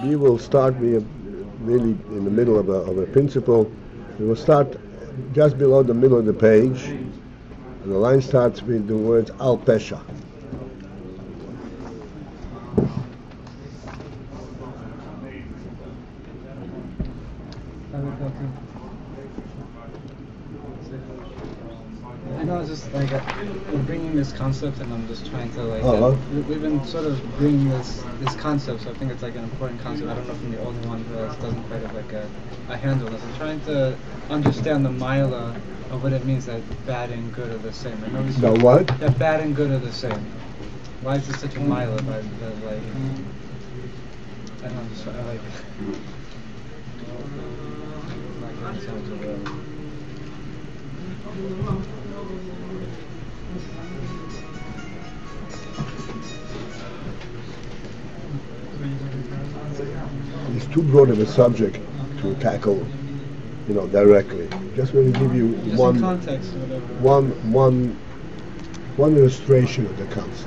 we will start really in the middle of a principle. We will start just below the middle of the page, and the line starts with the words Al Pesha. I know it's just like we're bringing this concept, and I'm just trying to we've been sort of bringing this concept, so I think it's like an important concept. I don't know if I'm the only one who doesn't quite have like a handle on this. I'm trying to understand the mila of what it means that bad and good are the same. I know we The what? That bad and good are the same. Why is this such a mila? That like I don't know, just like. It's too broad of a subject to tackle, directly. Just want to give you one context, one illustration of the concept.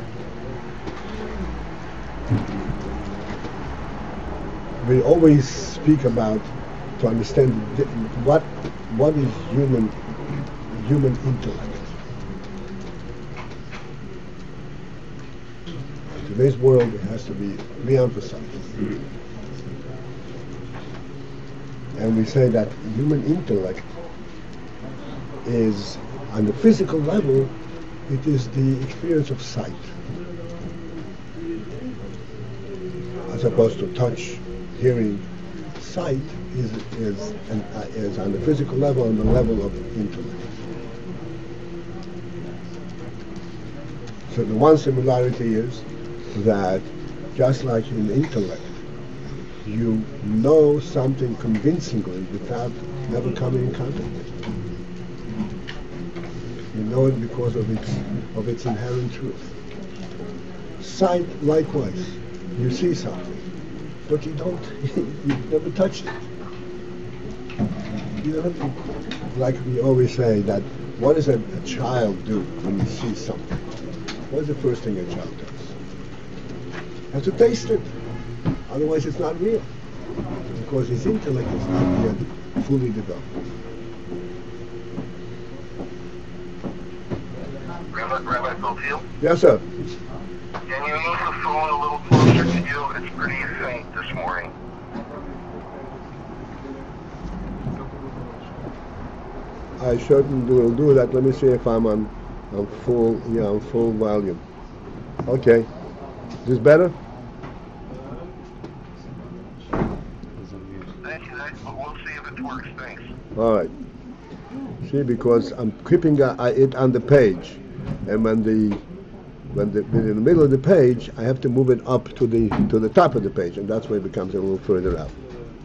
We always speak about to understand what is human intellect. In today's world, it has to be re-emphasized. And we say that human intellect is, on the physical level, it is the experience of sight, as opposed to touch, hearing. Sight is on the physical level, on the level of intellect. So the one similarity is that just like in intellect, you know something convincingly without never coming in contact with it. You know it because of its inherent truth. Sight, likewise, you see something, but you never touched it. Like we always say that, what does a child do when he sees something? What's the first thing a child does? Has to taste it. Otherwise it's not real. Because his intellect is not yet fully developed. Rabbi Paltiel? Yes, sir. Can you move the phone a little closer to you? It's pretty faint this morning. I certainly will do that. Let me see if I'm on full volume. Okay. Is this better? Thank you. We'll see if it works. Thanks. All right. See, because I'm keeping it on the page, and when in the middle of the page, I have to move it up to the top of the page, and that's where it becomes a little further out.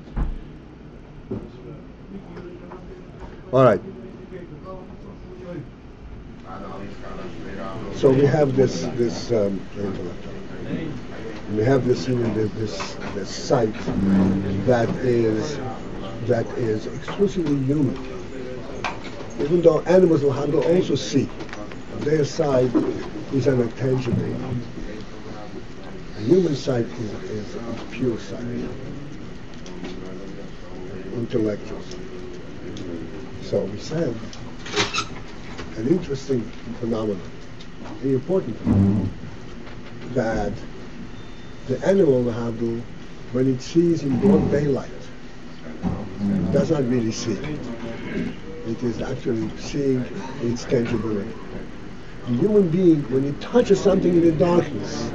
All right. So we have this we have this sight that is exclusively human. Even though animals will have to also see, their sight is an intangible. A human sight is pure sight, intellectual sight. So we said an interesting phenomenon, an important phenomenon, that the animal when it sees in broad daylight, does not really see. It is actually seeing its tangibility. The human being, when it touches something in the darkness,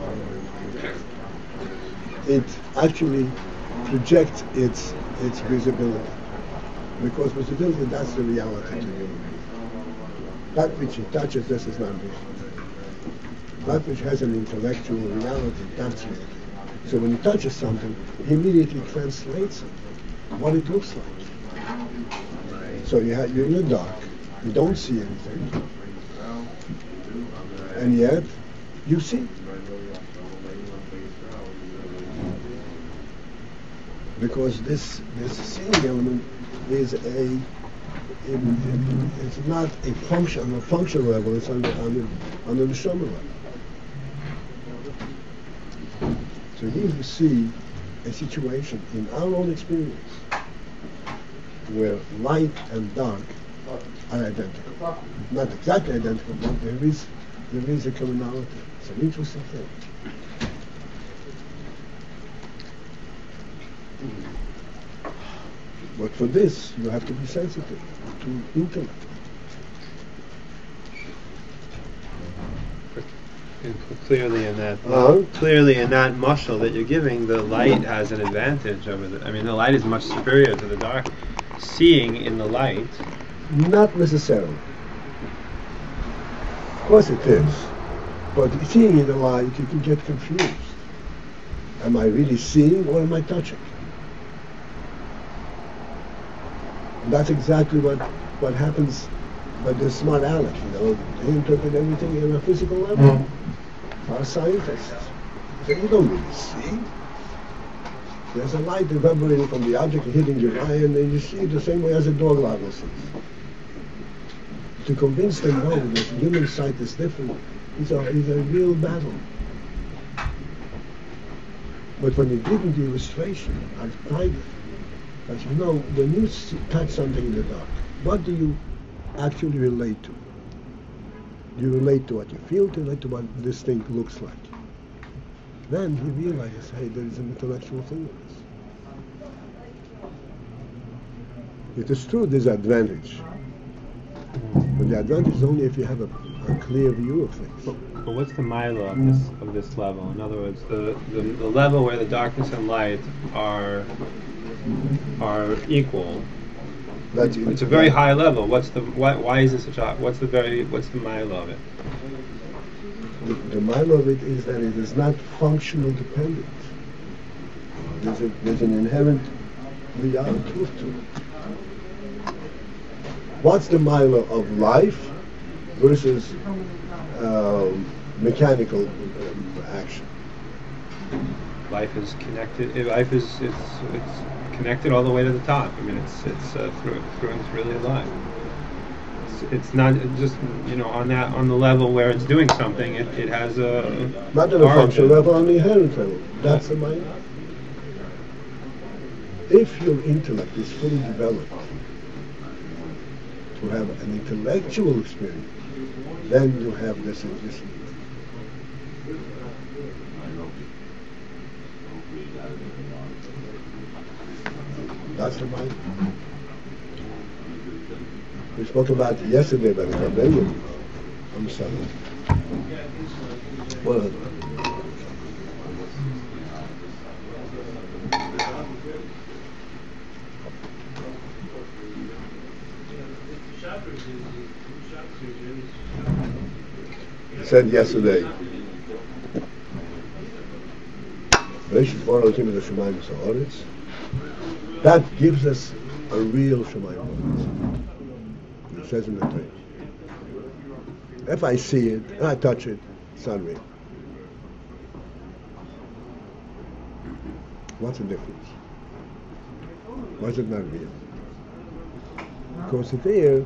it actually projects its visibility. Because visibility, that's the reality to human being. That which it touches, this is not real. That which has an intellectual reality, that's real. So when it touches something, he immediately translates it, what it looks like. So you're in the dark, you don't see anything, and yet you see. Because this seeing element is it's not a functional level, it's on the neshama level. So here you see a situation in our own experience where light and dark are identical. Not exactly identical, but there is a commonality. It's an interesting thing. But for this, you have to be sensitive to intellect. Clearly in that mashal that you're giving, the light has an advantage over the light is much superior to the dark. Seeing in the light, not necessarily. Of course it is, but seeing in the light, you can get confused. Am I really seeing or am I touching? And that's exactly what happens with the smart aleck. They interpret everything on a physical level. Our scientists say, you don't really see. There's a light reverberating from the object hitting your eye, and then you see it the same way as a dog larva sees. To convince them, no, that human sight is different, is a real battle. But when you give them the illustration, I tried it. I said, when you touch something in the dark, what do you actually relate to? You relate to what you feel, to relate to what this thing looks like. Then he realizes, hey, there is an intellectual thing in this. It is true there's an advantage. But the advantage is only if you have a clear view of things. But what's the mila of this level? In other words, the level where the darkness and light are equal. It's a very high level. Why is it such a? What's the mile of it? The mile of it is that it is not functional dependent. There's an inherent reality truth to it. What's the mile of life versus mechanical action? Life is connected. Life is it's connected all the way to the top. It's through and through really alive. It's not just on the level where it's doing something. It has a not on a functional level, on the inherent level. That's the mind. If your intellect is fully developed to have an intellectual experience, then you have this. That's the mind. We spoke about it yesterday, but I remember. I'm sorry. What other? I said yesterday, that gives us a real Shemayim. It says in the Torah. If I see it, and I touch it, it's not real. What's the difference? Why is it not real? Because there,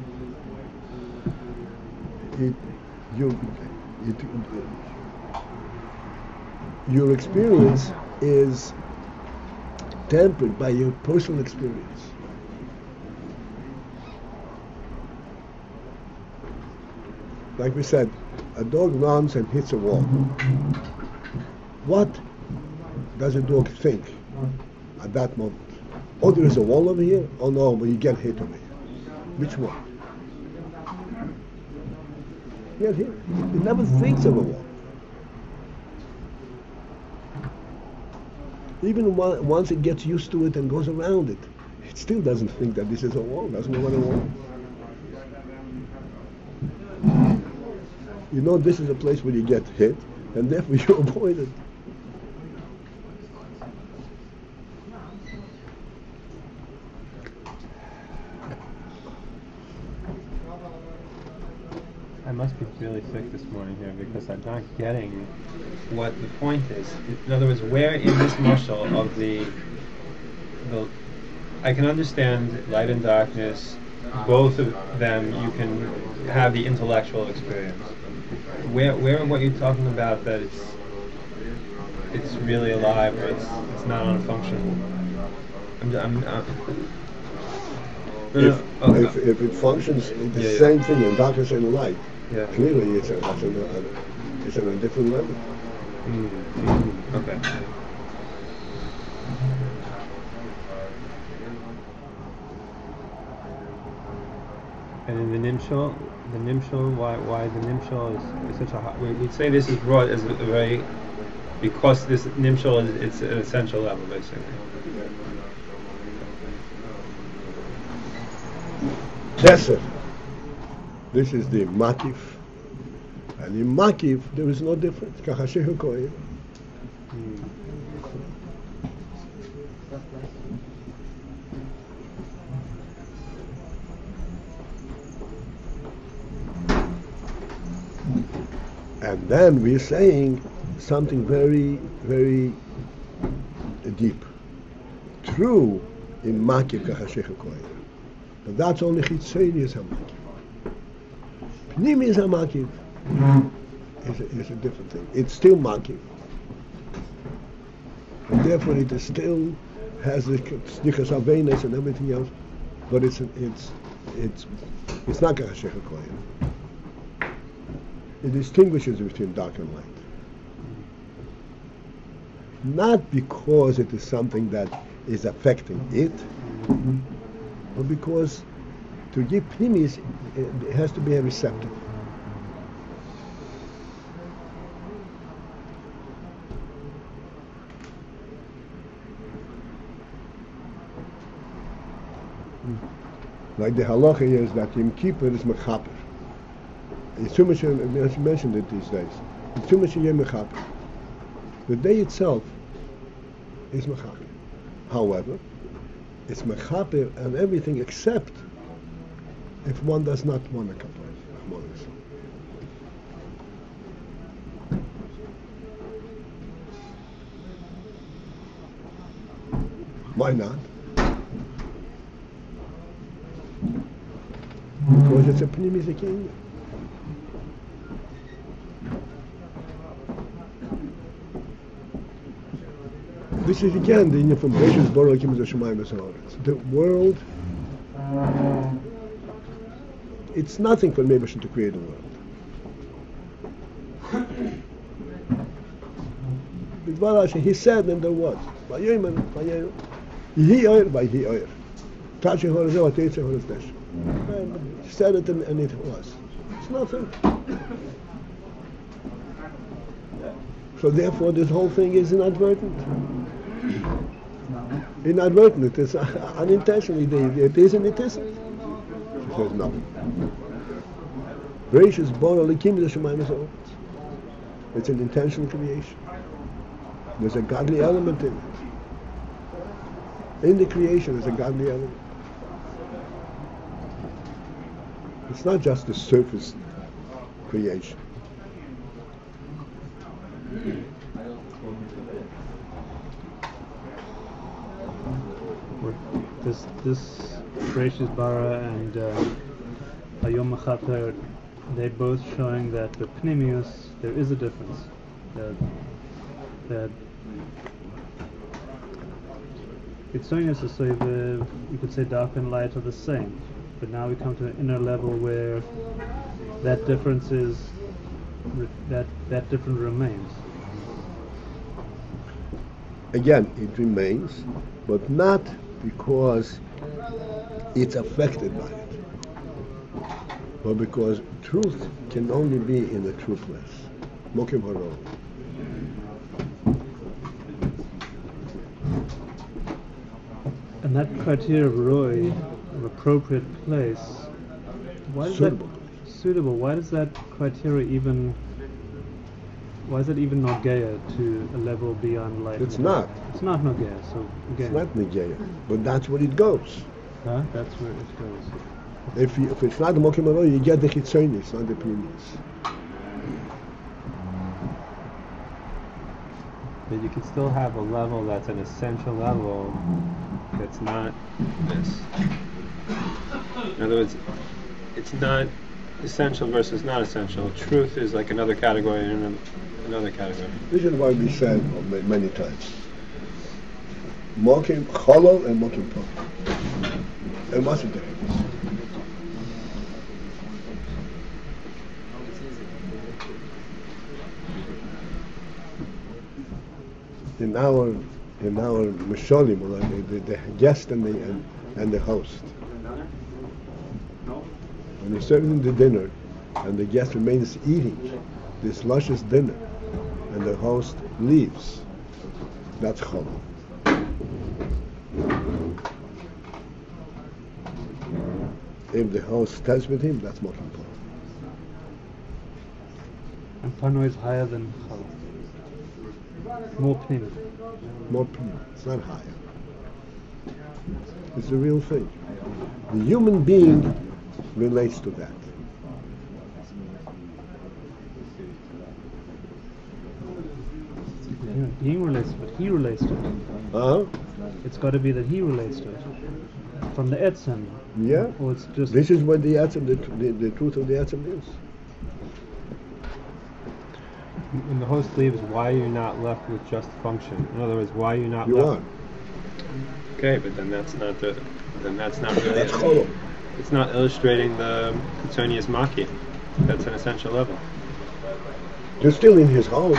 your experience is tempered by your personal experience. Like we said, a dog runs and hits a wall. What does a dog think at that moment? Oh, there is a wall over here? Oh no, but you get hit over here. Which one? It never thinks of a wall. Even once it gets used to it and goes around it, it still doesn't think that this is a wall, doesn't know what a wall is. This is a place where you get hit, and therefore you avoid it. I must be really sick this morning here because I'm not getting what the point is. In other words, where in this mashal of the I can understand light and darkness, both of them you can have the intellectual experience. Where what you're talking about that it's it's really alive or it's not on a function. If it functions the same thing in darkness and light, clearly it's on a different level. Okay. And in the nimshal, why the nimshal is such a high? We'd say this is brought as a very, because this nimshal it's an essential level basically. Chesed. This is the makif, and in makif there is no difference. Kachashehu kohen. And then we're saying something very, very deep. True in makif kachashehu kohen. But that's only chitzonius hamakif. Pnimius hamakif is a different thing. It's still makif, and therefore it is still has the snichas avenas and everything else. But it's not kachashechu kohen. It distinguishes between dark and light, not because it is something that is affecting it. But because to give pnimis, it has to be a receptive. Like the halacha is that Yom Kippur is mechaper. It's too much. I mentioned it these days. It's too much Yom mechaper. The day itself is mechaper. However, it's mechaper and everything except if one does not want to kapara. Why not? Because it's a pnimi zekenya. This is again the union from Beis Borah Kim Shemayim Esaretz. The world, it's nothing for Meibashin to create a world. He said, and there was. He said it and it was. It's nothing. So therefore this whole thing is inadvertent. Inadvertent, it is unintentionally. It is and it isn't. She says no. It's an intentional creation. There's a godly element in it. In the creation there's a godly element. It's not just the surface creation. This Beis Bara and Hayom Mechaper, they both showing that the Pnimius, there is a difference. That it's showing us so you could say dark and light are the same, but now we come to an inner level where that difference is that difference remains. Again, it remains, but not because it's affected by it, but because truth can only be in the truthless. Mokim haro. And that criteria of Roy, of appropriate place, why is suitable. That suitable? Why does that criteria even? Why is it even Nogea to a level beyond light? It's not. It's not Nogea. So again, it's not Nogea, but that's where it goes. Huh? That's where it goes. If it's not the Mokim haro, you get the Chitzonis, not the Pnimius. But you can still have a level that's an essential level that's not this. In other words, it's not essential versus not essential. Truth is like another category and another category. This is why we said many times, Mokim Cholol and Mokim Tov. And what's the difference? In our Misholim, the guest and the host. When you're serving the dinner and the guest remains eating this luscious dinner and the host leaves, that's Chol. If the host stays with him, that's Mokim Tov. And Pano is higher than Chol. More pnim. More pnim. It's not higher. It's the real thing. The human being relates to that. Human being relates to it. He relates to it. It's got to be that he relates to it. From the etzem. Yeah. Or it's just. This is what the etzem, the truth of the etzem is. When the host leaves, why are you not left with just function? In other words, why are you not You left? are. Okay, but then that's not really. That's Chol. It's not illustrating the Kitzonius Maki. That's an essential level. You're still in his home.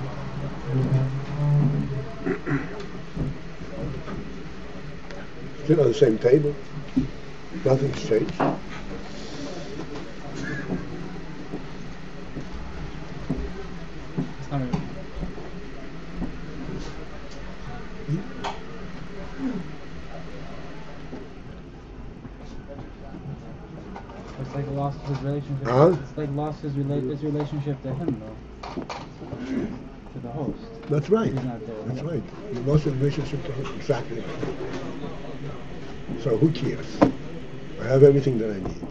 Still on the same table. Nothing's changed. It's not really. It's like lost his relationship. It's like lost his relationship to him, though. To the host. That's right. He's not there. That's right. You lost the relationship to him. Exactly. So who cares? I have everything that I need.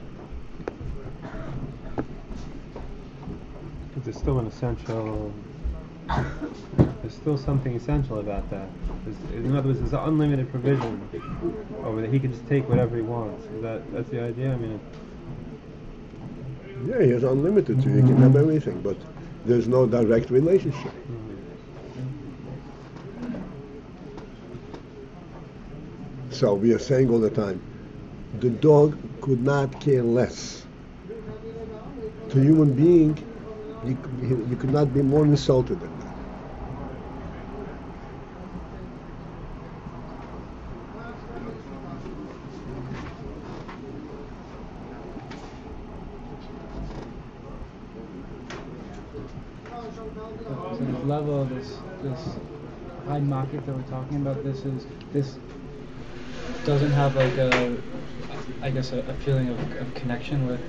But there's still an essential. There's still something essential about that. In other words, there's an unlimited provision over that he can just take whatever he wants. That's the idea? I mean. Yeah, he has unlimited, so he can have everything, but there's no direct relationship. So we are saying all the time, the dog could not care less. To a human being, you could not be more insulted than that. So this level, this high market that we're talking about, this doesn't have like a feeling of connection with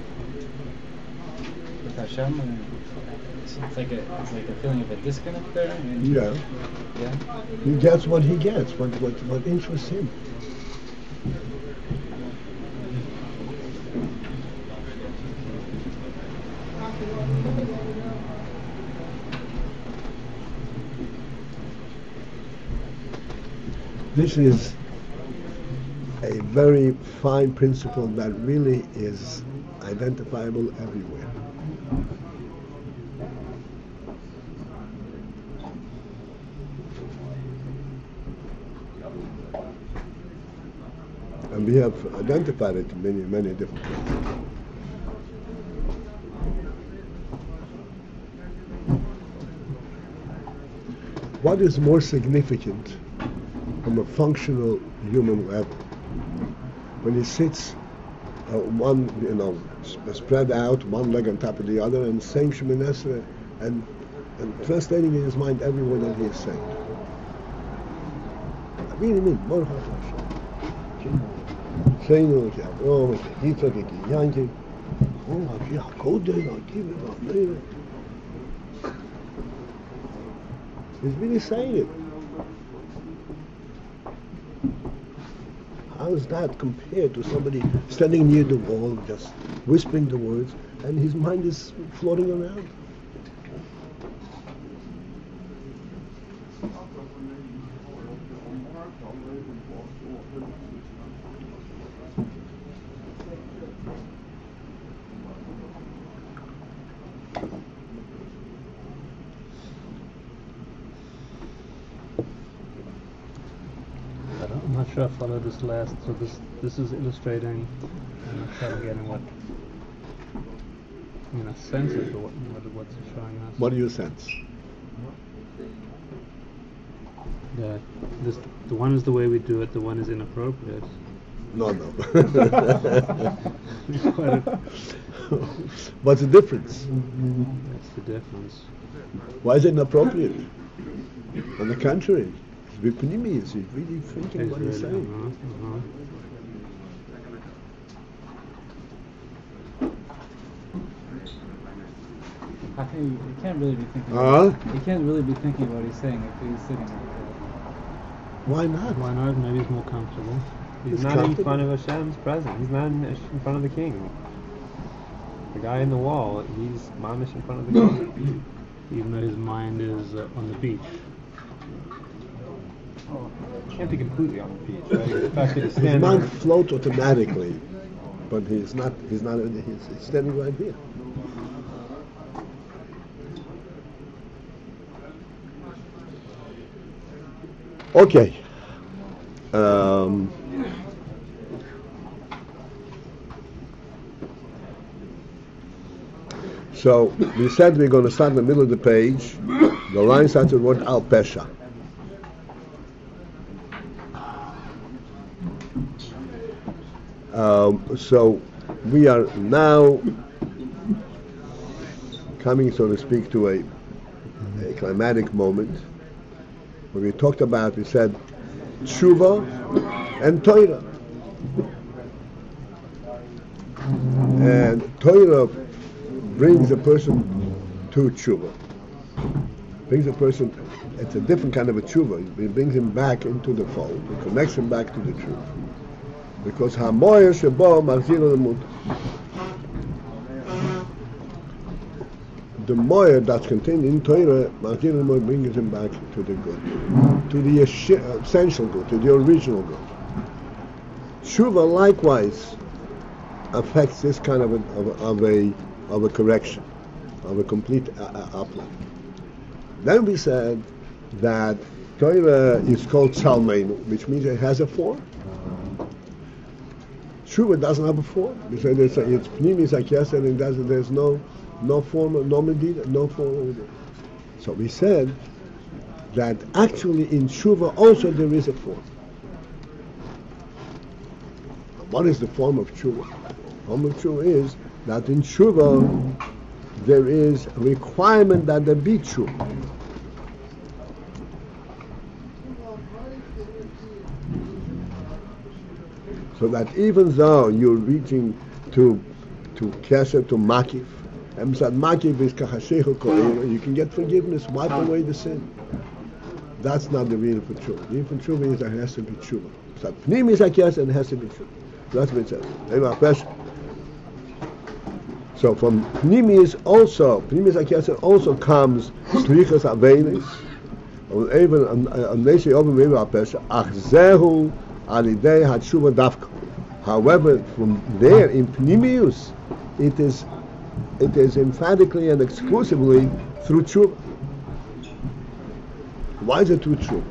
Hashem. And it's like a feeling of a disconnect there. Yeah. He gets what he gets, what interests him. This is a very fine principle that really is identifiable everywhere. And we have identified it in many, many different ways. What is more significant from a functional human level? When he sits spread out, one leg on top of the other, and saying Shemoneh Esrei, and translating in his mind every word that he is saying. I really mean, Baruch Hashem. He's really saying it. How is that compared to somebody standing near the wall, just whispering the words, and his mind is floating around? not sure I followed this last. So this is illustrating. I'm not sure I'm getting what sense of what's it showing us. What do you sense? That the one is the way we do it. The one is inappropriate. No. What's the difference? That's the difference. Why is it inappropriate? On the contrary, he's really thinking what he's saying. I think you can't really be thinking. You can't really be thinking what he's saying if he's sitting like that. Why not? Why not? Maybe he's more comfortable. He's not in front of Hashem's presence. He's not in front of the king. The guy in the wall, he's mamish in front of the king. Even though his mind is on the beach. Can't be completely on the beach, right? The fact that he's His standing mind floats automatically, but he's not. He's standing right here. Okay. So we said we're going to start in the middle of the page. The line starts with the word al pesha. So we are now coming, so to speak, to a climatic moment where we talked about, we said, tshuva and Torah. And Torah brings a person to tshuva. Brings a person, it's a different kind of a tshuva. It brings him back into the fold. It connects him back to the truth. Because hamoyer shebo machzir lemut. The moyer that's contained in Torah, machzir lemut, brings him back to the good, to the essential good, to the original good. Tshuva likewise affects this kind of a correction, of a complete uplift. Then we said that Torah is called Tzalmeinu, which means it has a form. Tshuva doesn't have a form. We said it's pnimis akiyas, and there's no form, no medida, no form. So we said that actually in Tshuva also there is a form. What is the form of Tshuva? The form of Tshuva is that in Tshuva there is a requirement that there be Tshuva. So that even though you're reaching to Kesher, to Makif, and said Makif is Kahashechu Ko'era, you can get forgiveness, wipe away the sin. That's not the reason for Tshuva. The reason for Tshuva is that it has to be Tshuva. So Pnim is Akiyas and it has to be Tshuva. That's what it says. So from Pnimis Akiyas also comes Slichas Avenis, even Nesi Oben Meva Pesha, Achzehu Alidei Hatshuva Dafka. However, from there in Pnimius, it is emphatically and exclusively through Tshuva. Why is it through Tshuva?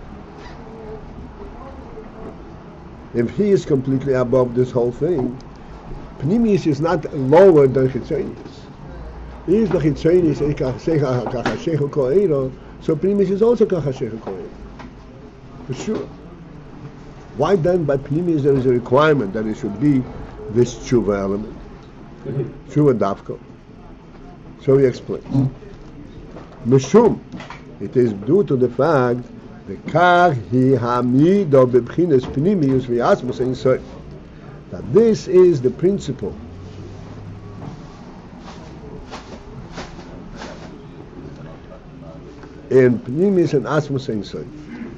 If he is completely above this whole thing, Pnimius is not lower than Chitzonius. If the Chitzonius is Kachashechu Ko'ero, so Pnimius is also Kachashechu Ko'ero. For sure. Why then by Pnimius there is a requirement that it should be this Tshuva element? Tshuva Dafka. So he explains. Mishum, it is due to the fact that this is the principle in Pnimis and Asmus Ein Sof.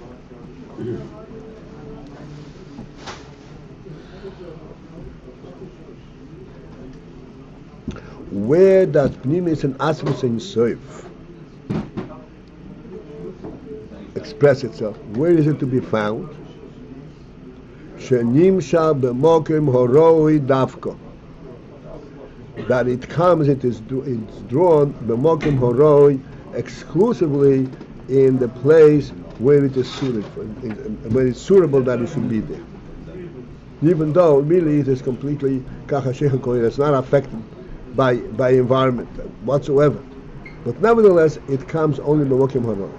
Where does Pnimis and Asmus Ein Sof express itself? Where is it to be found? Shenimsha b'mokim horoi dafko. That it comes, it's drawn b'mokim horoi exclusively in the place where it is suited, where it's suitable that it should be there. Even though really it is completely it's not affected by environment whatsoever. But nevertheless, it comes only b'mokim haroi.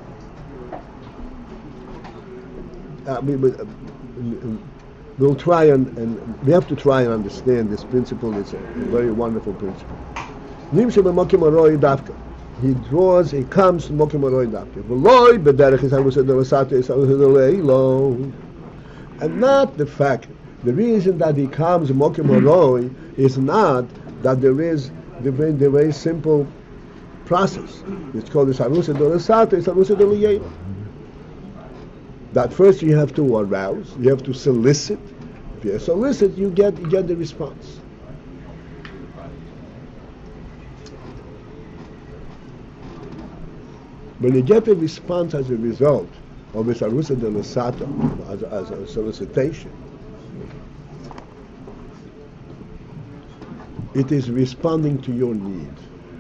We'll try and we have to try and understand this principle. It's a very wonderful principle. Nimshe b'mokim haroi dafka. He comes to mokim haroi dafka. V'loi b'derech is harusa delasate is harusa deleilo. And not the fact, the reason that he comes mokim haroi is not that there is the very simple process. It's called this harusa delasate is harusa deleilo. That first you have to arouse, you have to solicit. If you solicit, you get the response. When you get a response as a result of this arusa delasata, as a solicitation, it is responding to your need.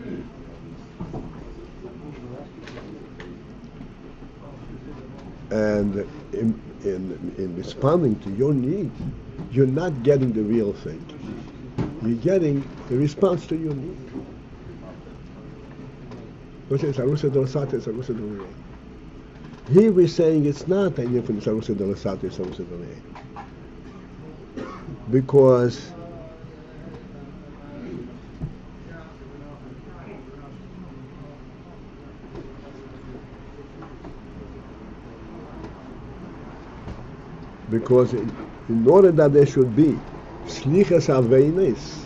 And in responding to your need, you're not getting the real thing. You're getting the response to your need. Here we're saying it's not a difference because in order that there should be Slichas Aveinis,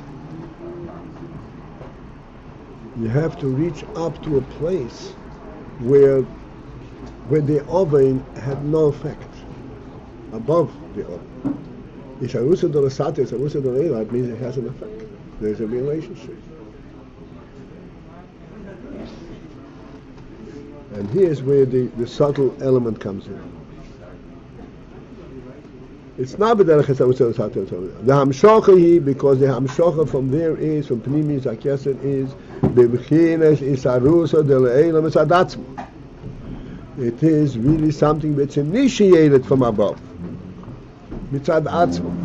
you have to reach up to a place where the oven had no effect, above the oven. Isharusa Dorasate, Isharusa Dorela, means it has an effect. There's a relationship. And here's where the subtle element comes in. It's not the hamshocha because the hamshocha from there is, from Pnimi Zakyeset is, bebchines isarusa dele'elam esadatzmo. It is really something that's initiated from above. Mitzad atzmo.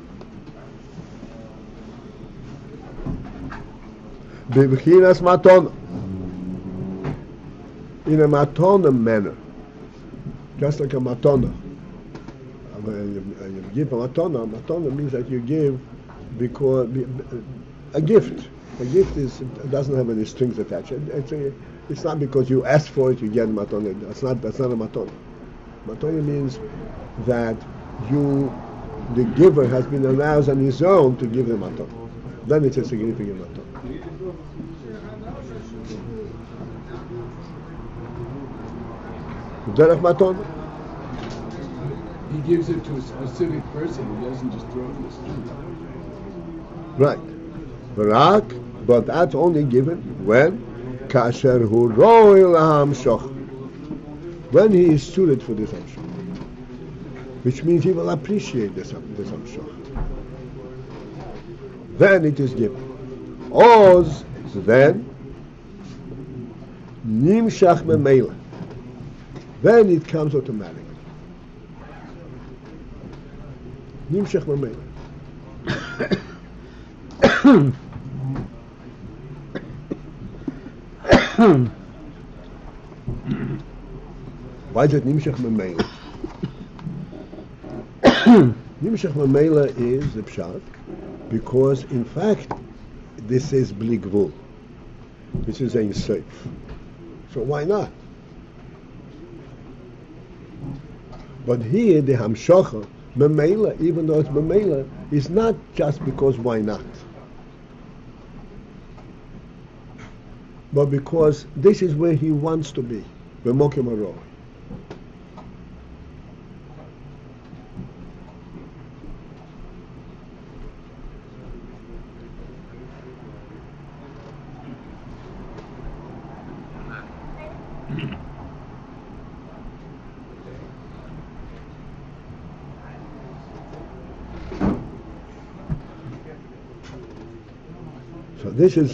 Bebchines matona. In a matona manner. Just like a matona. You give a matona. Matona means that you give because a gift. A gift doesn't have any strings attached. It's not because you ask for it you get a matona. That's not a matona. Matona means that the giver has been aroused on his own to give the matona. Then it's a significant matona. Derech matona. He gives it to a specific person. He doesn't just throw it in the street. Right. But that's only given when kasher hu roi lahamshoch. When he is suited for this hamshoch. Which means he will appreciate this hamshoch. Then it is given. Oz, then, nimshach memela. Then it comes automatically. Nimshach memela. Why is it nimshach memela? Nimshach memela is the pshat because in fact this is bli gvul. This is Ein Sof. So why not? But here the hamshocha memela, even though it's memela, is not just because why not, but because this is where he wants to be. B'mokim haroi. So this is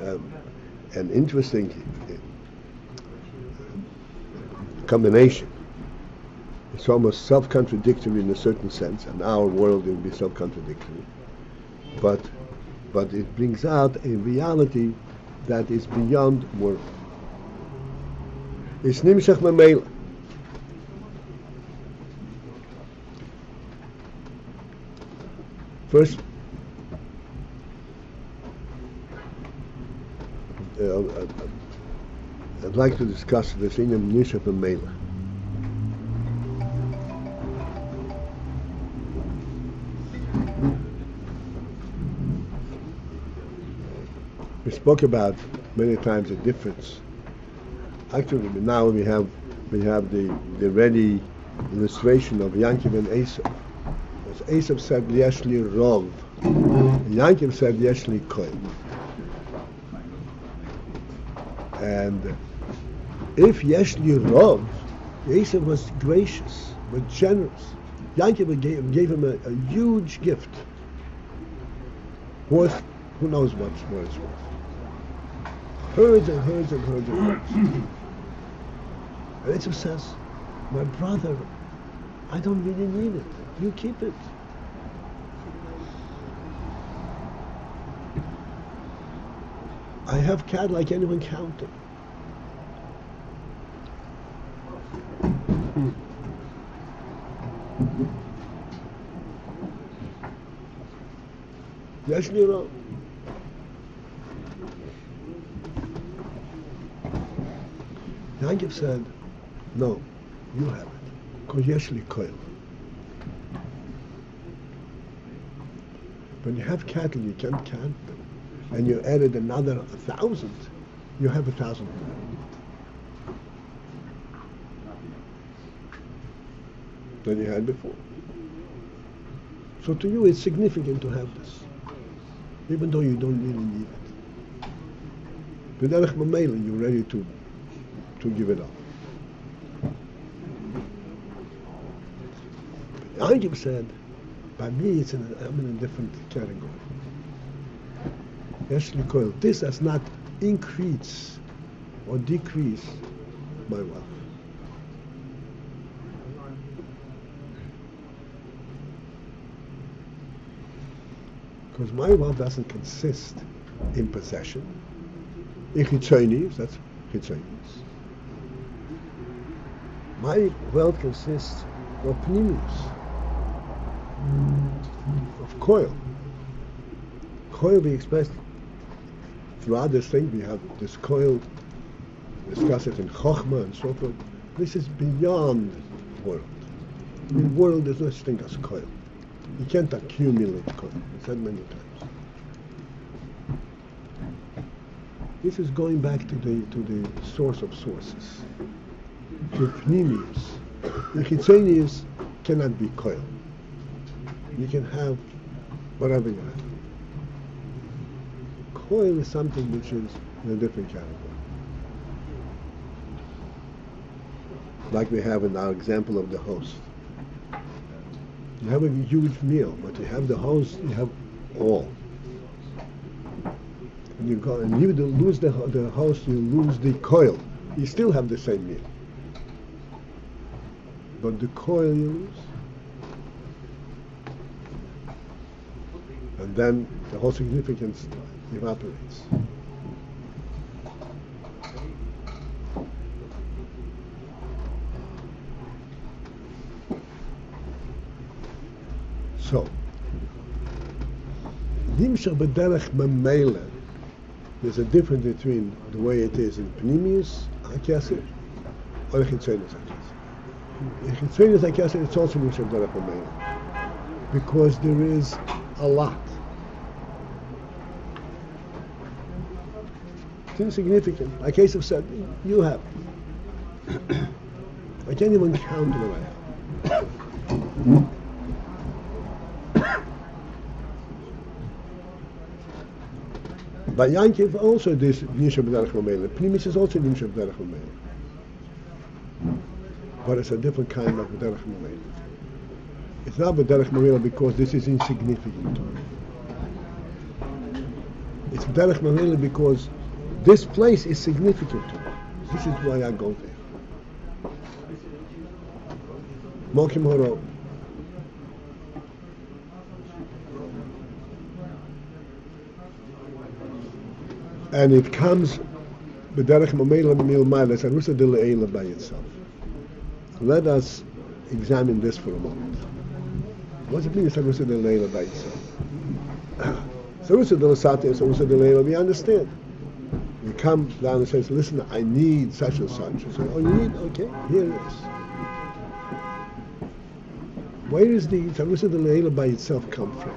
an interesting combination It's almost self-contradictory in a certain sense, and our world will be self-contradictory. But it brings out a reality that is beyond world. It's nimshach memela. First, I'd like to discuss the thing of nimshach memela. We spoke about many times the difference. Actually, now we have the ready illustration of Yankov and Esav. As Esav said, "Yeshli rov," Yankov said, "Yeshli koil." And if Yeshli rov, Esav was gracious, was generous. Yankov gave him a huge gift, worth who knows what it's worth. Herds and herds and herds and herds. And Esav says, "My brother, I don't really need it. You keep it." I have cattle I can't even count them. Yes, you know. Yankov said, "No, you have it. Because yeshli koil." When you have cattle, you can't count them. And you added another 1,000, you have 1,000 more than you had before. So to you, it's significant to have this, even though you don't really need it. B'derech mamela, you're ready to give it up. But Ayin said, by me, I'm in a different category. This does not increase or decrease my wealth. Because my wealth doesn't consist in possession. In chitzonius, that's chitzonius. My wealth consists of pnimius, of coil. Coil we expressed throughout this thing. We have this coil, discuss it in Chochmah and so forth. This is beyond world. In world there's no such thing as coil. You can't accumulate coil. It's said many times. This is going back to the source of sources. To pnimius. The chitzonius cannot be coil. You can have whatever you have. Coil is something which is in a different category. Like we have in our example of the host. You have a huge meal, but you have the host, you have all. And you go and you lose the host, you lose the coil. You still have the same meal. But the coil you lose. And then the whole significance evaporates. So, nimshach b'derech mamela. There's a difference between the way it is in pnimius hakesed or chitzonius hakesed. In chitzonius hakesed, it's also nimshach b'derech mamela because there is a lot. It's insignificant. Like Esav said, you have. I can't even count what I have. By Yankov also this nimshach b'derech mamela. Pnimis is also nimshach b'derech mamela. But it's a different kind of b'derech mamela. It's not b'derech mamela because this is insignificant. It's b'derech mamela because this place is significant to me. This is why I go there. Mokim Horo. And it comes b'derech mamela milmayla. It's arusa d'le'ela by itself. Let us examine this for a moment. What does it mean? It's arusa d'le'ela by itself. It's arusa d'le'sate. It's arusa d'le'ela. We understand. We come down and says, "Listen, I need such and such." You say, "Oh, you need? Okay, here it is." Where is the arusa d'le'ela by itself come from?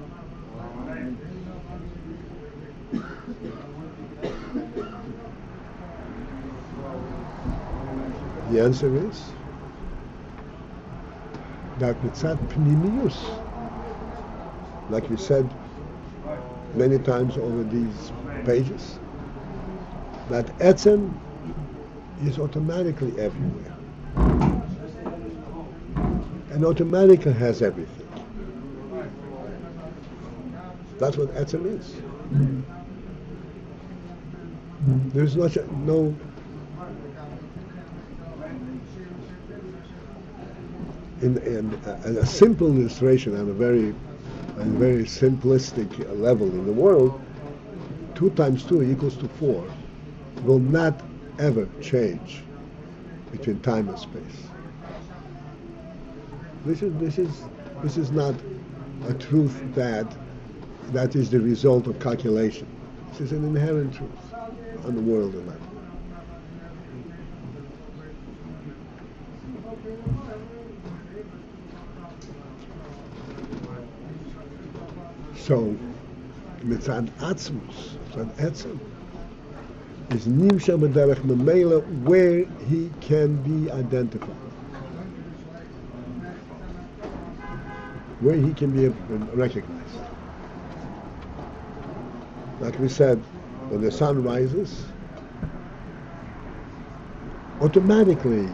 The answer is that mitzat pnimiyus, like we said many times over these pages, that etzem is automatically everywhere and automatically has everything. That's what etzem is. There's no in a simple illustration on a very simplistic level in the world, 2 times 2 equals to 4 will not ever change between time and space. This is not a truth that is the result of calculation. This is an inherent truth on the world level. So, mitzad atzmus, mitzad etzem, is nimsha b'derech memela, where he can be identified, where he can be recognized. Like we said, when the sun rises, automatically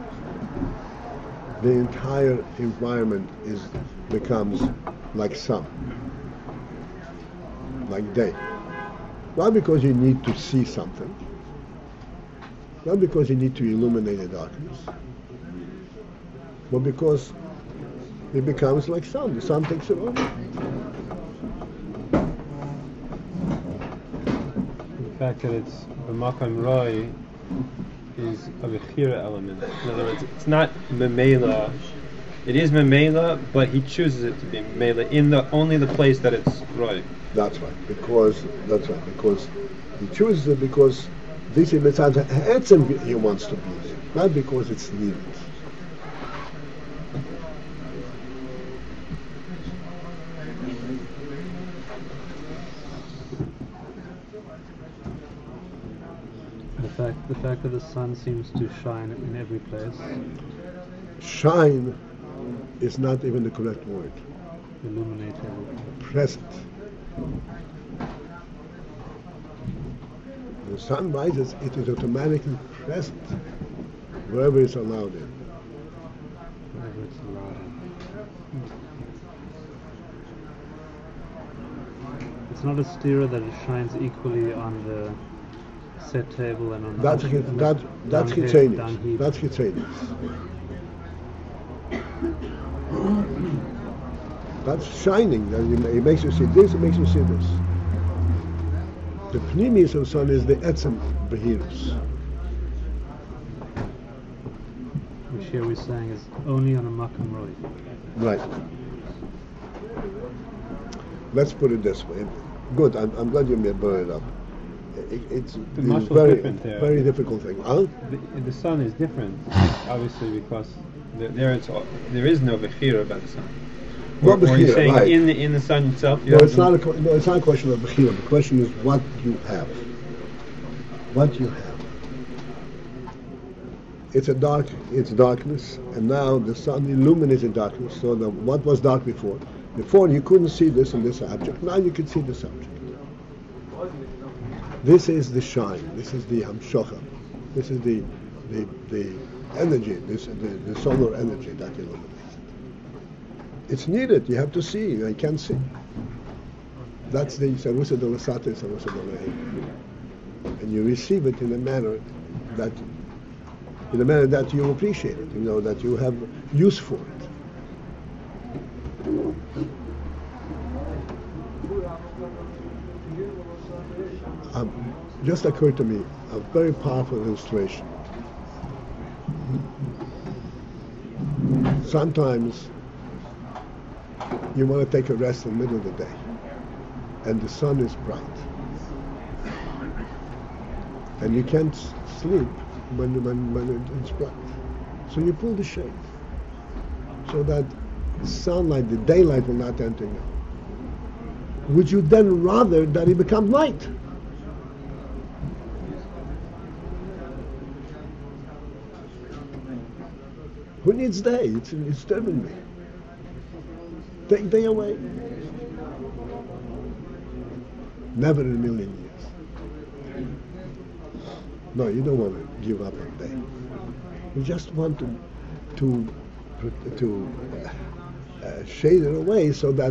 the entire environment becomes like sun, like day. Not because you need to see something, not because you need to illuminate the darkness, but because it becomes like sun. The sun takes it over. The fact that it's b'makam roi is a bechira element. In other words, it's not memela. It is memela, but he chooses it to be memela in only the place that it's roi. That's right. Because he chooses it because this is mitzad etzem he wants to be there, not because it's needed. The fact that the sun seems to shine in every place. Shine is not even the correct word. Illuminate everything. Present. The sun rises, it is automatically present wherever it's allowed in. Wherever it's allowed in. It's not a stira that it shines equally on the set table and on that's chitzenius. That's chitzenius. That's shining. It makes you see this. It makes you see this. The pnimis of sun is the etzem behirus, which here we're saying is only on a makam roi. Right. Let's put it this way. Good. I'm glad you brought it up. It's a very difficult thing. Huh? The sun is different, obviously, because there is no bechira about the sun. Or you're saying right. in the sun itself? It's not a question of bechira. The question is what you have. What you have. It's darkness, and now the sun illuminates the darkness. So what was dark before? Before you couldn't see this and this object. Now you can see this object. This is the shine. This is the hamshocha. This is the energy. This the solar energy that illuminates it. It's needed. You have to see. I can't see. That's the sarusa de lasate, sarusa de le'e. And you receive it in a manner that in a manner that you appreciate it, that you have use for it. Just occurred to me a very powerful illustration. Sometimes you want to take a rest in the middle of the day, and the sun is bright, and you can't sleep when it's bright. So you pull the shade so that the sunlight, the daylight will not enter you. Would you then rather that it become night? Who needs day? It's disturbing me. Take day away. Never in a million years. No, you don't want to give up on day. You just want to shade it away so that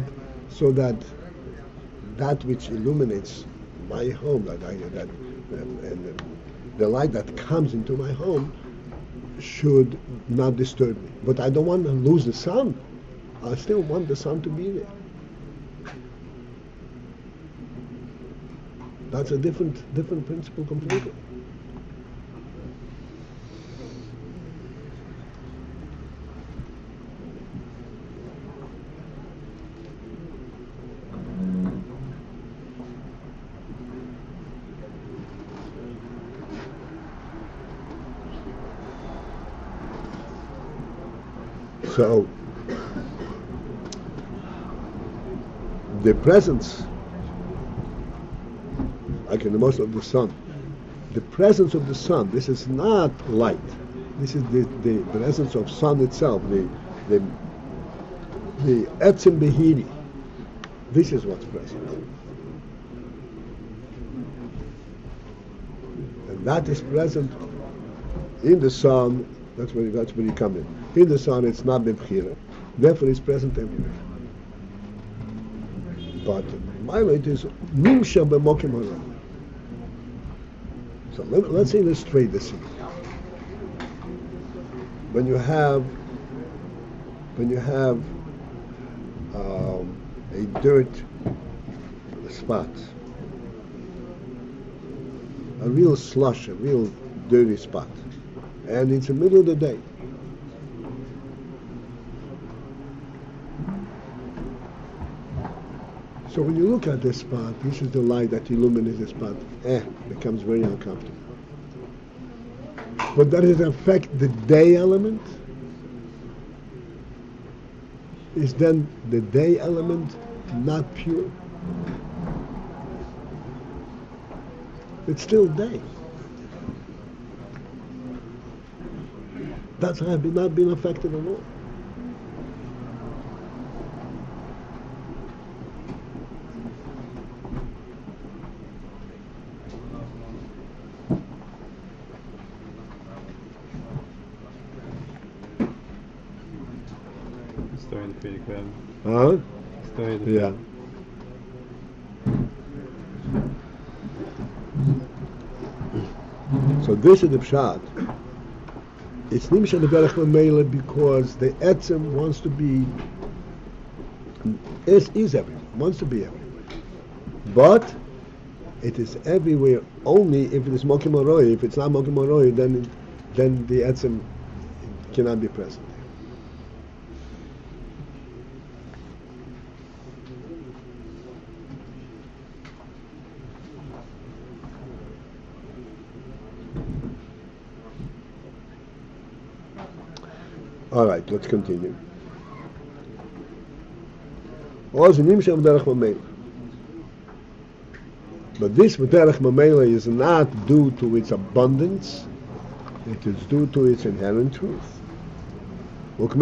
which illuminates my home, and the light that comes into my home should not disturb me. But I don't want to lose the sun. I still want the sun to be there. That's a different principle completely. So, the presence, like in the most of the sun, the presence of the sun, this is not light. This is the presence of sun itself, the etzem behiri. This is what's present. And that is present in the sun. That's where you come in. In the sun, it's not b'bchira. Therefore, it's present everywhere. But my it is nimsha b'mokim hara. So let's illustrate this. When you have a dirt spot, a real slush, a real dirty spot, and it's the middle of the day. So when you look at this spot, this is the light that illuminates the spot. Becomes very uncomfortable. But does it affect the day element? Is then the day element not pure? It's still day. That's not been affected at all. Huh? Yeah. So this is the pshat. It's nimsha leberach mamela because the etzem wants to be is everywhere, wants to be everywhere. But it is everywhere only if it is mokim aroi. If it's not mokim aroi, then the etzem cannot be present. All right, let's continue. But this Derech Mamela is not due to its abundance, it is due to its inherent truth. What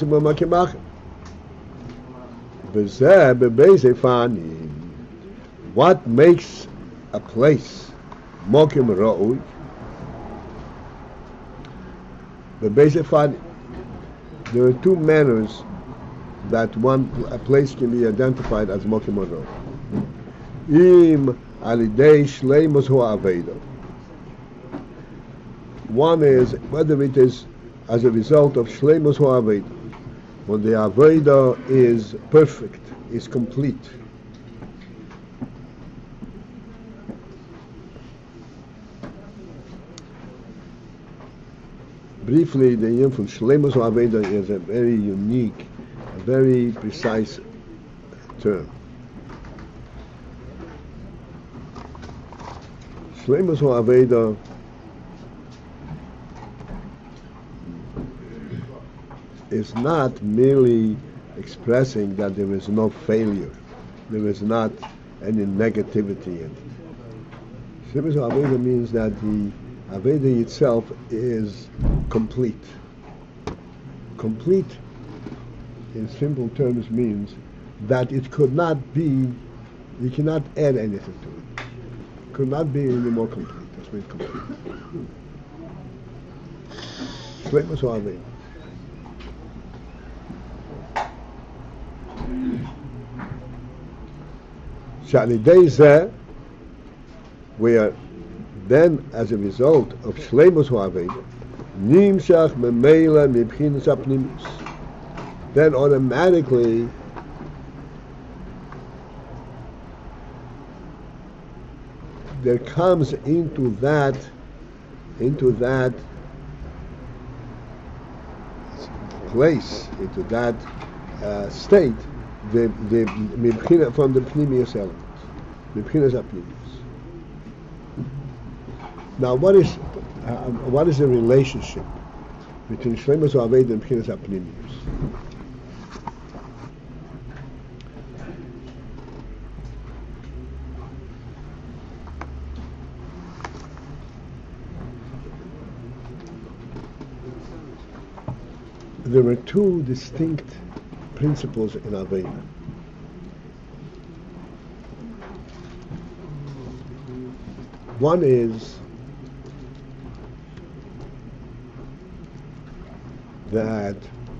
makes a place Mokim Ra'ui? There are two manners that a place can be identified as Mokim Ra'ui. Im alidei shleimus hu aveda. One is whether it is as a result of Shleimus Ha'aveda, when the Aveda is perfect, is complete. Briefly, the Yin from Shleimus Ha'aveda is a very unique, a very precise term. Shleimus Ha'aveda is not merely expressing that there is no failure, there is not any negativity in it. Shleimus Ha'aveda means that the Aveda itself is complete. Complete, in simple terms, means that it could not be, you cannot add anything to it. It could not be any more complete. That's what complete. Shleimus Ha'aveda. שעל ידי זה, where then as a result of Shleimus Ha'aveda, נמשך ממילא מבחינת הפנימיוס, then automatically there comes into that place, into that state, from the pnimius elements, מבחינת הפנימיוס. Now, what is the relationship between Shleimus Ha'aveda and B'chinas HaPnimius? There are two distinct principles in Aveda. One is that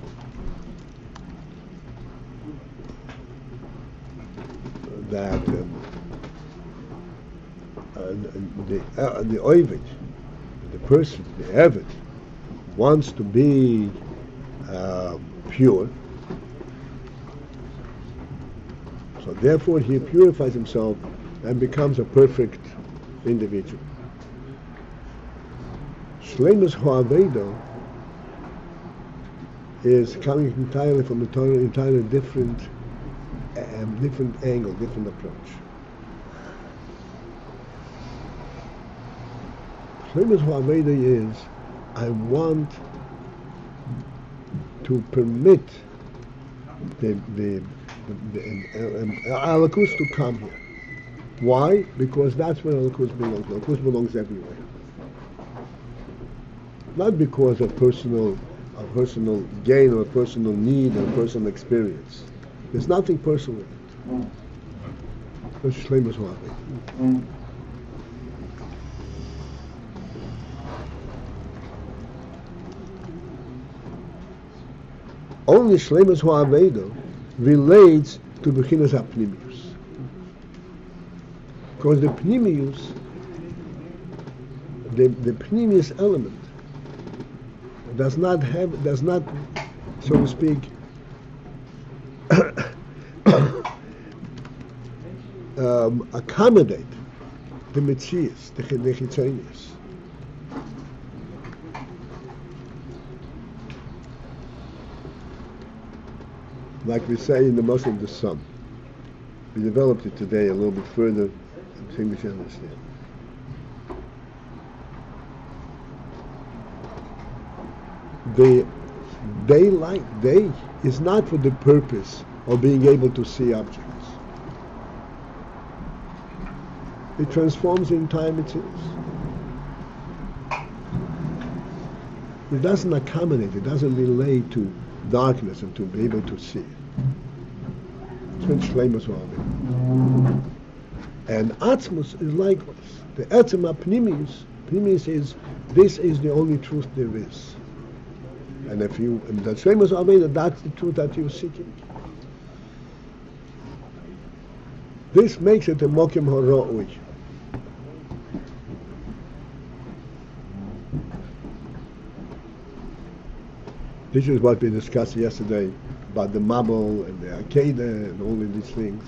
the Ovid, the person, the Eved, wants to be pure, so therefore he purifies himself and becomes a perfect individual. Shleimus Ha'aveda is coming entirely from an entirely different angle, different approach. Shleimus Ha'aveda is, I want to permit the Alakus to come here. Why? Because that's where Alakus belongs. Alakus belongs everywhere. Not because of personal gain or personal need or personal experience. There's nothing personal in it. That's Shleimus Ha'aveda. Only Shleimus Ha'aveda relates to B'chinas HaPnimius. Because the Pnimius, the Pnimius element, does not, so to speak, accommodate the Metzias, the Chitzonius. Like we say in the Moshe of the Sun. We developed it today a little bit further, I think we should understand. The day is not for the purpose of being able to see objects. It transforms in time it is. It doesn't accommodate, it doesn't relate to darkness and to be able to see it. It's when Shleimus Ha'aveda. And Atzmus is likewise. The Etzem HaPnimius is, this is the only truth there is. And if you, and the Shleimus Ha'aveda, that's the truth that you're seeking. This makes it a Mokim HaRa'ui. This is what we discussed yesterday about the Mabel and the Akeda and all of these things,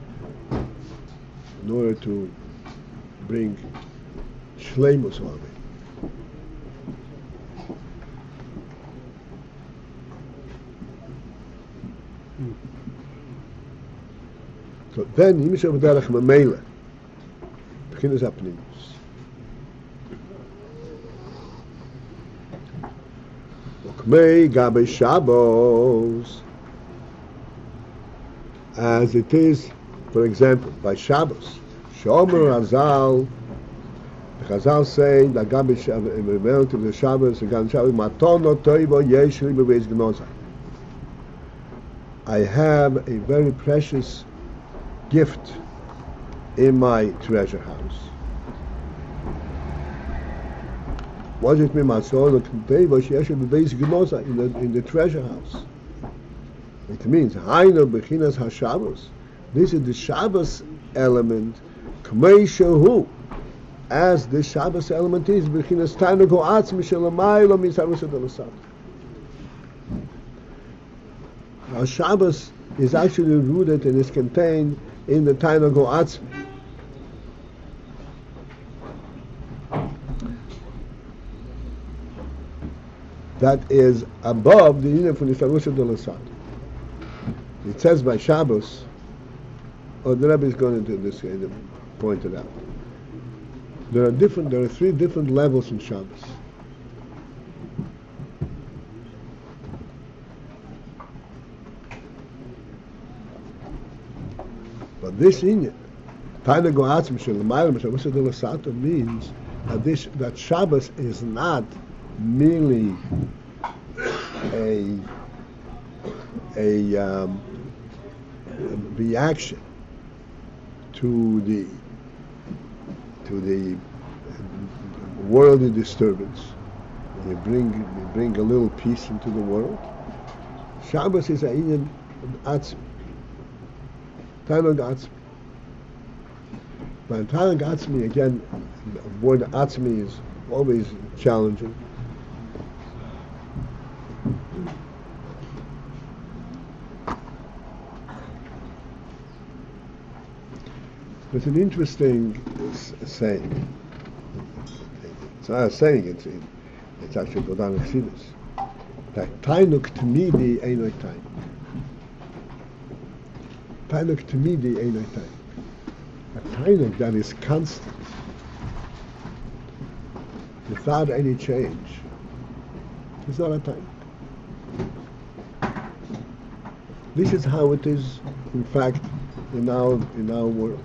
in order to bring Shleimus on it. So then, Yimshav Derech Mamela, Beginner's Apnimus. May Gabe Shabbos, as it is, for example, by Shabbos. Shomer Azal, the Chazal say that Gabe Shabbos, in relative to the Shabbos, the Gabe Shabbos, Matono Toivo Yeshli Beis Gnoza. I have a very precious gift in my treasure house. What does it mean? In the treasure house. It means Haino Bechinas HaShabbos. This is the Shabbos element, K'mei Shehu, as the Shabbos element is Bechinas Tainug Ha'atzmi Shelamaylo Misarus Adelasat. Our Shabbos is actually rooted and is contained in the Tainug Ha'atzmi. That is above the unit from the Sarusha de Lasad. It says by Shabbos, or the Rebbe is going to do this, point it out. There are 3 different levels in Shabbos. But this inyan, Tainug Ha'atzmi Shelamaylo Misarus Adelasat, means that Shabbos is not merely a reaction to the worldly disturbance. You bring a little peace into the world. Shabbos is a inyan atzmi, Tainug Atzmi. But Tainug Atzmi, again, the word atzmi is always challenging. There's an interesting saying. It's not a saying, it's actually go down in Chassidus. That Tainuk Tamidi Einoi Tainuk. Tainuk Tamidi Einoi Tainuk. A Tainuk that is constant, without any change, is not a Tainuk. This is how it is, in fact, in our world.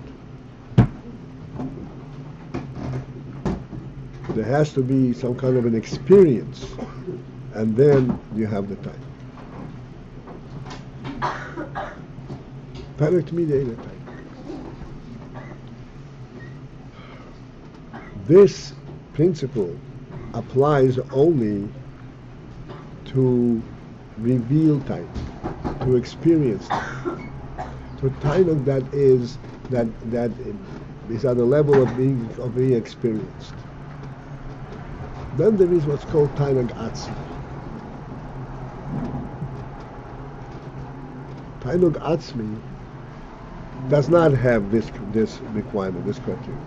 There has to be some kind of an experience, and then you have the time. Tainuk Tamidi Einoi Tainuk. This principle applies only to reveal time, to experience time, to Tainug that is at the level of being experienced. Then there is what's called Tainug Atzmi. Tainug Atzmi does not have this requirement, this criteria.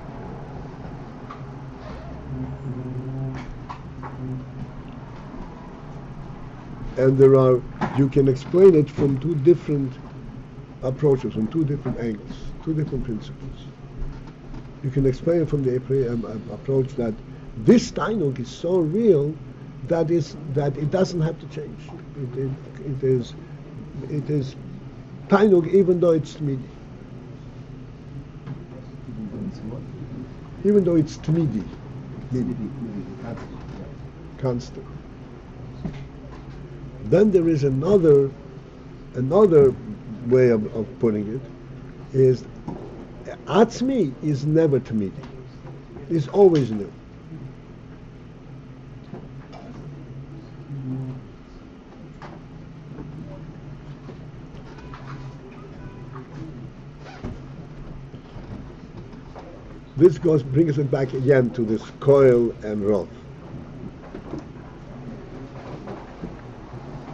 And you can explain it from 2 different approaches, from 2 different angles, 2 different principles. You can explain it from the approach that this Tainug is so real that it doesn't have to change. It is Tainug even though it's Tmidi. Even though it's Tmidi. Constant. Then there is another way of putting it, is Atzmi is never Tamidi. It's always new. This brings it back again to this coil and roth.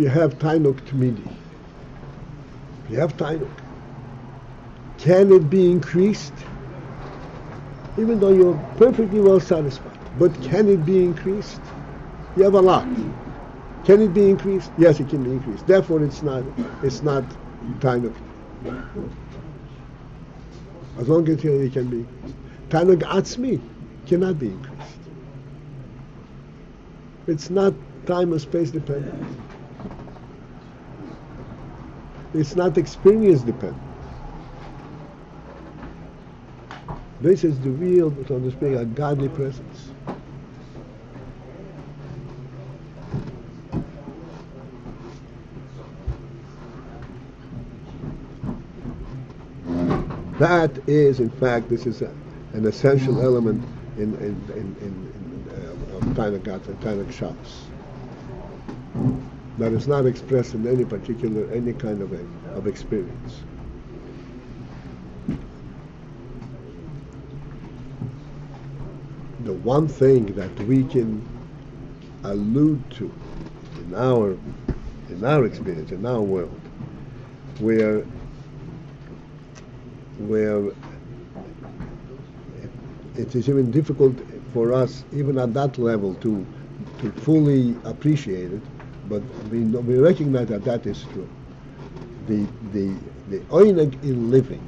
you have Tainuk Tmidi, if you have Tainuk, can it be increased? Even though you're perfectly well satisfied, but can it be increased? You have a lot. Can it be increased? Yes, it can be increased. Therefore, it's not Tainuk. As long as it can be increased. Tainuk Atzmi cannot be increased. It's not time or space dependent. It's not experience dependent. This is the real, so to speak, a godly presence. That is, in fact, this is an essential element in Tainuk Shabbos. That is not expressed in any kind of experience. The one thing that we can allude to in our experience, in our world, where it is even difficult for us, even at that level, to fully appreciate it, but we recognize that is true. The oineg in living,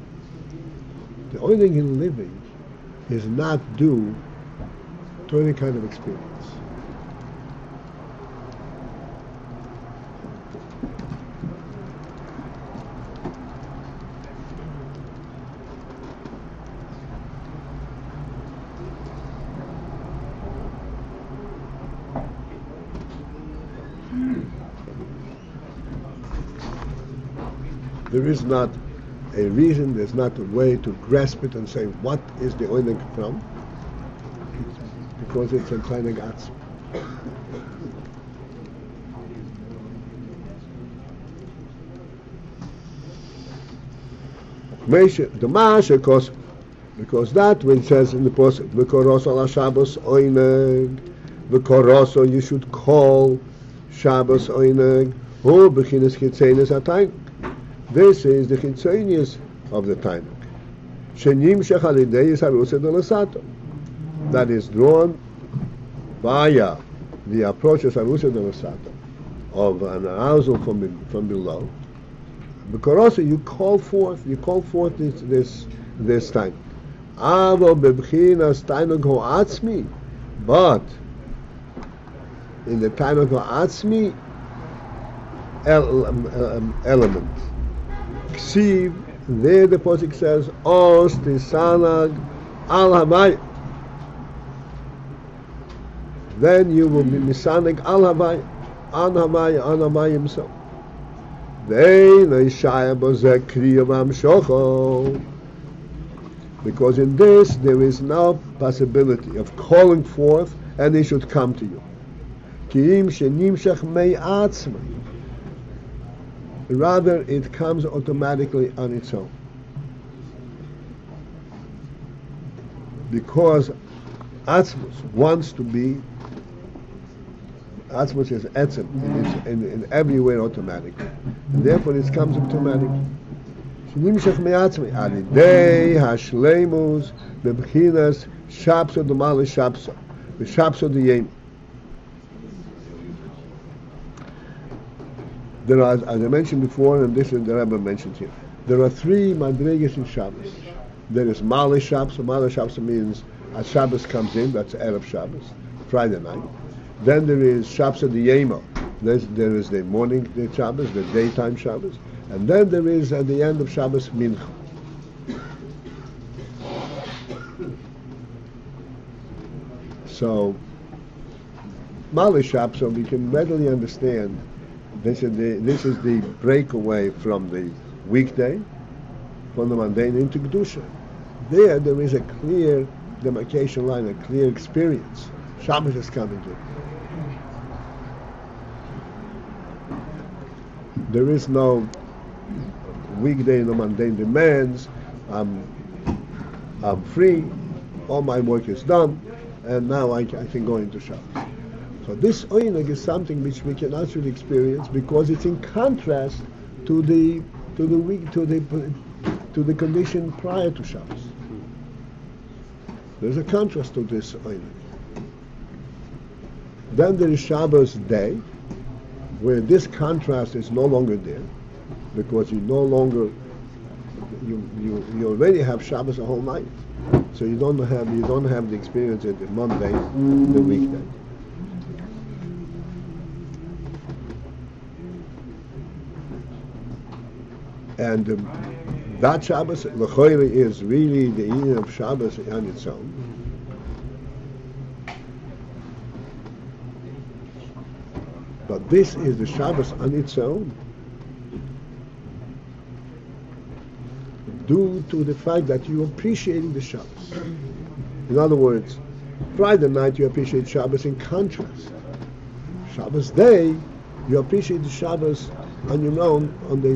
is not due to any kind of experience. There is not a reason, there's not a way to grasp it and say, what is the oineg from? Because it's a Tainug Atzmi. Because that when it says in the Pasuk, V'koros ala Shabbos oineg, V'koroso, you should call Shabbos oineg, Hu b'chinas chitzenes ha-Tainug. This is the chitzonius of the Tainuk. Shenimshech alidei yisarusah delasato. That is drawn via the approach of sarusah delasato, of an arousal from below. Because also you call forth this Tainuk. Avo bebchinas Tainuk ho'atzmi, but in the Tainuk ho'atzmi element. Ksiv, there the Pasuk says, Os tisanag al havai. Then you will be misanag al havai, an havai himself. Because in this there is no possibility of calling forth and he should come to you. Ki'im shenimshach me'atzmai. Rather, it comes automatically on its own. Because Atzmus wants to be, Atzmus is etzem, in every way automatically. And therefore it comes automatically. Shenimshach me'atzmai, alidei hashleimus, bebchinas, shapso domali shapso, v'shapso d'yem. There are, as I mentioned before, and this is the Rebbe mentioned here, there are three madrigas in Shabbos. There is Mali Shabbos. Mali Shabbos means as Shabbos comes in, that's Erev Shabbos, Friday night. Then there is Shabbos D'Yema. There is the morning Shabbos, the daytime Shabbos. And then there is at the end of Shabbos Mincha. So, Mali Shabbos, so we can readily understand. This is the breakaway from the weekday, from the mundane into Kedusha. There is a clear demarcation line, a clear experience. Shabbos is coming to. There is no weekday in the mundane demands. I'm free, all my work is done, and now I can go into Shabbos. So this oineg is something which we can actually experience because it's in contrast to the condition prior to Shabbos. There's a contrast to this oineg. Then there is Shabbos day, where this contrast is no longer there, because you already have Shabbos a whole night, so you don't have the experience of the Monday, the weekday. And that Shabbos, l'choire, is really the Ayin of Shabbos on its own. But this is the Shabbos on its own, due to the fact that you're appreciating the Shabbos. In other words, Friday night you appreciate Shabbos in contrast. Shabbos day, you appreciate the Shabbos on your own,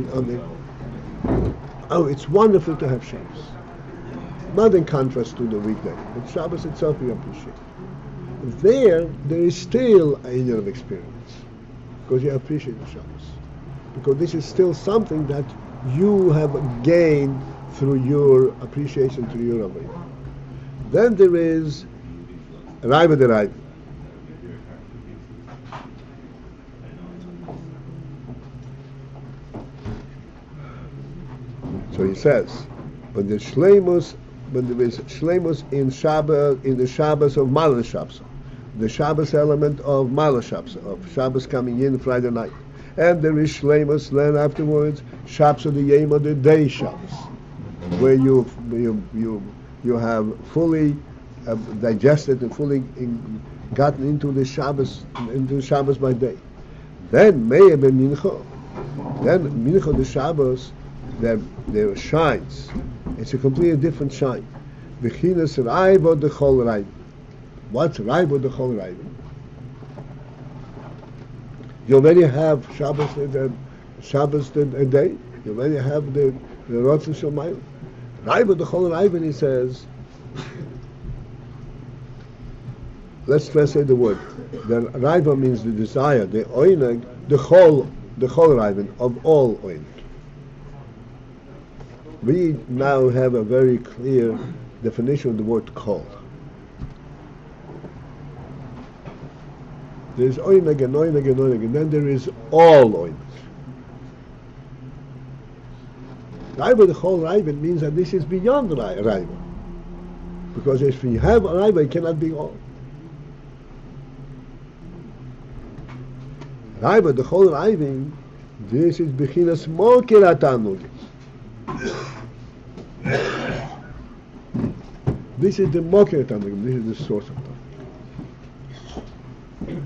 oh, it's wonderful to have Shabbos. Not in contrast to the weekday, but Shabbos itself you appreciate. There is still a inner of experience, because you appreciate the Shabbos. Because this is still something that you have gained through your appreciation, through your avodah. Then there is Raiva de Raiva. So he says, when there is shleimus in Shabbos, in the Shabbos of Malah Shabbos, the Shabbos element of Malah Shabbos, of Shabbos coming in Friday night, and there is shleimus then afterwards Shabbos of the Yom of the day Shabbos, where you have fully digested and fully gotten into the Shabbos by day. Then Meir ben Mincha, then Mincha the Shabbos, there shines. It's a completely different shine. V'chinas raiva dechol raiva. What's raiva dechol raiva? You already have Shabbos a day. You already have the Rotzen Shomayim. Raiva dechol raiva, he says. Let's translate the word. The raiva means the desire. The oineg, the chol raiva, of all oineg. We now have a very clear definition of the word kol. There is oineg and oineg and oineg, and then there is all oineg. Raiva, the whole raiva, means that this is beyond raiva. Because if you have a raiva, it cannot be all. Raiva, the whole raiva, this is bechinas mokir hatanug. This is the mokir hatanug. This is the source of tanug.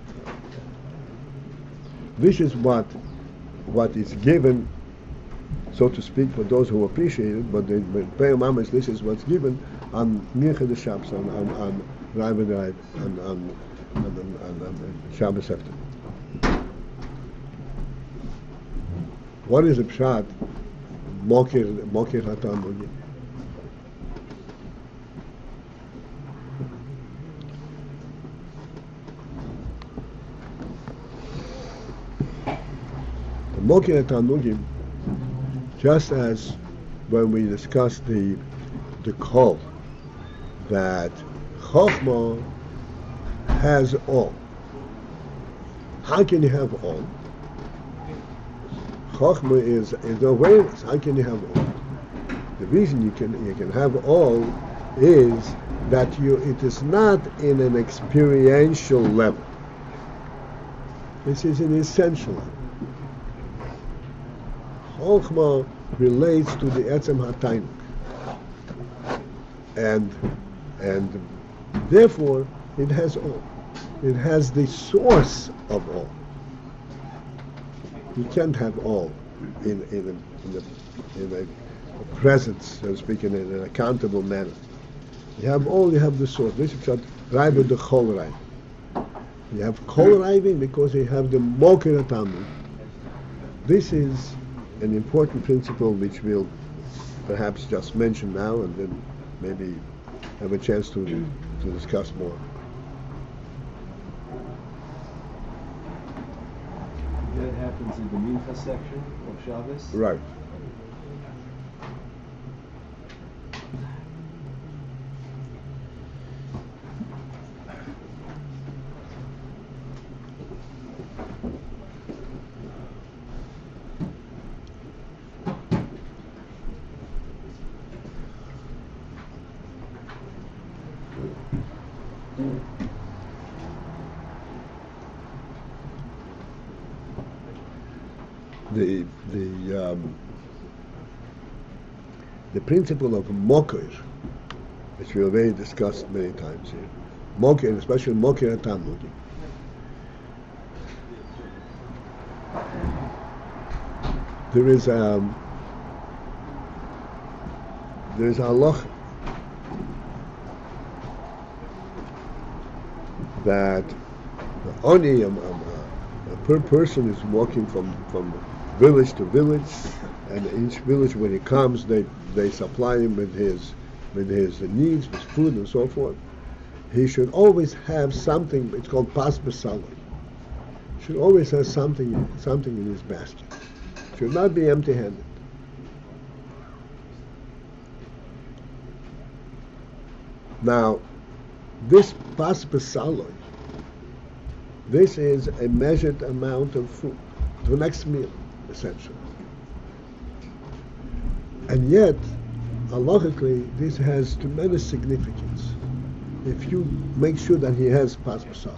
This is what is given, so to speak, for those who appreciate it. But the Pei Mamas, this is what's given on Mincha the Shabbos, on Raiva the Raiva, on Shabbos after. What is the pshat? Mokir hatanugim. Mokir hatanugim, just as when we discussed the kol, that Chochmah has all. How can you have all? Chochmah is awareness. How can you have all? The reason you can have all is that it is not in an experiential level. This is an essential level. Chochmah relates to the etzem hatainuk, and therefore it has all. It has the source of all. You can't have all in a presence, so to speak, in an accountable manner. You have all. You have the source. This is Raiva the Chol Raiva. You have Chol Raiva because you have the Mokir hatanug. This is an important principle which we'll perhaps just mention now and then maybe have a chance to discuss more. Is it the Mincha section of Shabbos? Right. The principle of mokir, which we already discussed many times here, mokir, especially mokir tamudi, there is a halacha that only a per person is walking from village to village, and each village when he comes they supply him with his needs, with food and so forth. He should always have something. It's called pas b'saloi. Should always have something in his basket. Should not be empty-handed. Now, this pas b'saloi, this is a measured amount of food, the next meal, essentially. And yet, halachically, this has tremendous significance. If you make sure that he has pas b'saloi.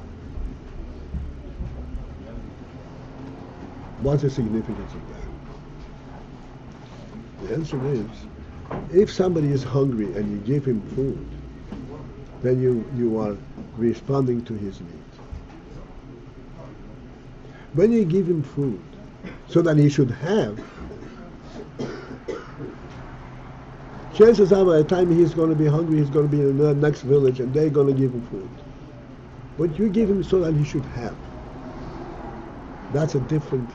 What's the significance of that? The answer is, if somebody is hungry and you give him food, then you are responding to his need. When you give him food, so that he should have, chances are by the time he's going to be hungry, he's going to be in the next village and they're going to give him food. But you give him so that he should have. That's a different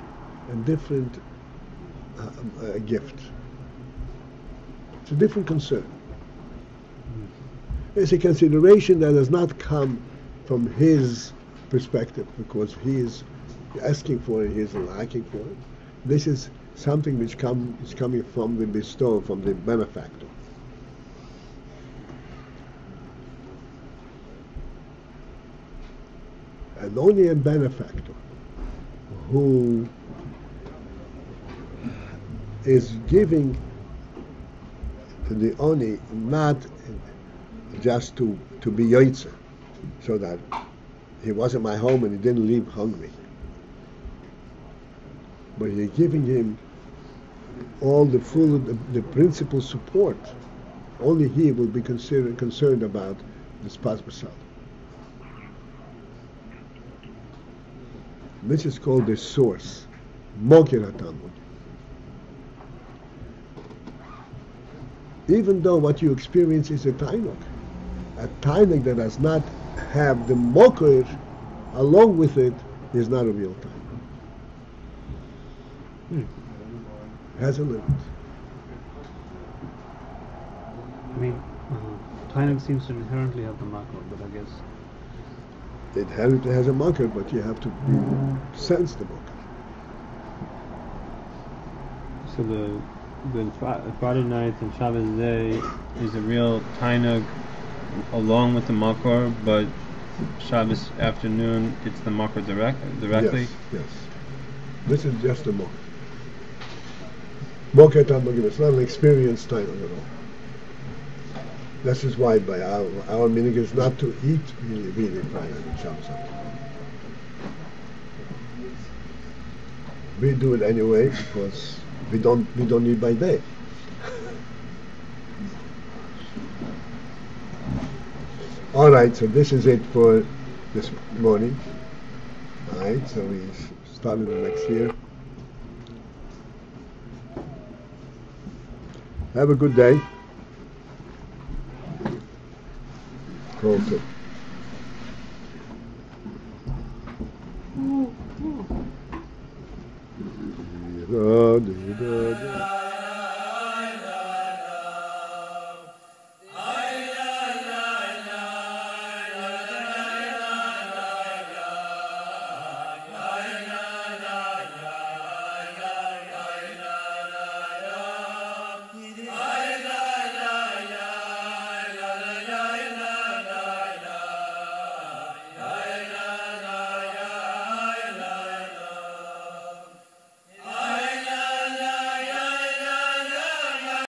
gift. It's a different concern. It's a consideration that does not come from his perspective because he is asking for it, he is lacking for it. This is something which is coming from the bestower, from the benefactor. And only a benefactor who is giving to the oni, not just to be yoitzer, so that he was in my home and he didn't leave hungry. But you're giving him all the full, the principal support. Only he will be concerned about this pas b'saloi. This is called the source, mokir hatamud. Even though what you experience is a tainuk that does not have the mokir along with it is not a real tainuk. Has a limit. I mean, tainuk seems to inherently have the makor, but I guess it has a makor, but you have to sense the makor. So the Friday night and Shabbos day is a real tainug along with the makor, but Shabbos afternoon it's the makor directly. Yes. This is just a makor. Mokir tamugim. It's not an experienced tainug at all. This is why by our minhag is not to eat really Friday and Shabbos. We do it anyway because we don't eat by day. All right, so this is it for this morning. All right, so we started the next year. Have a good day. Cool.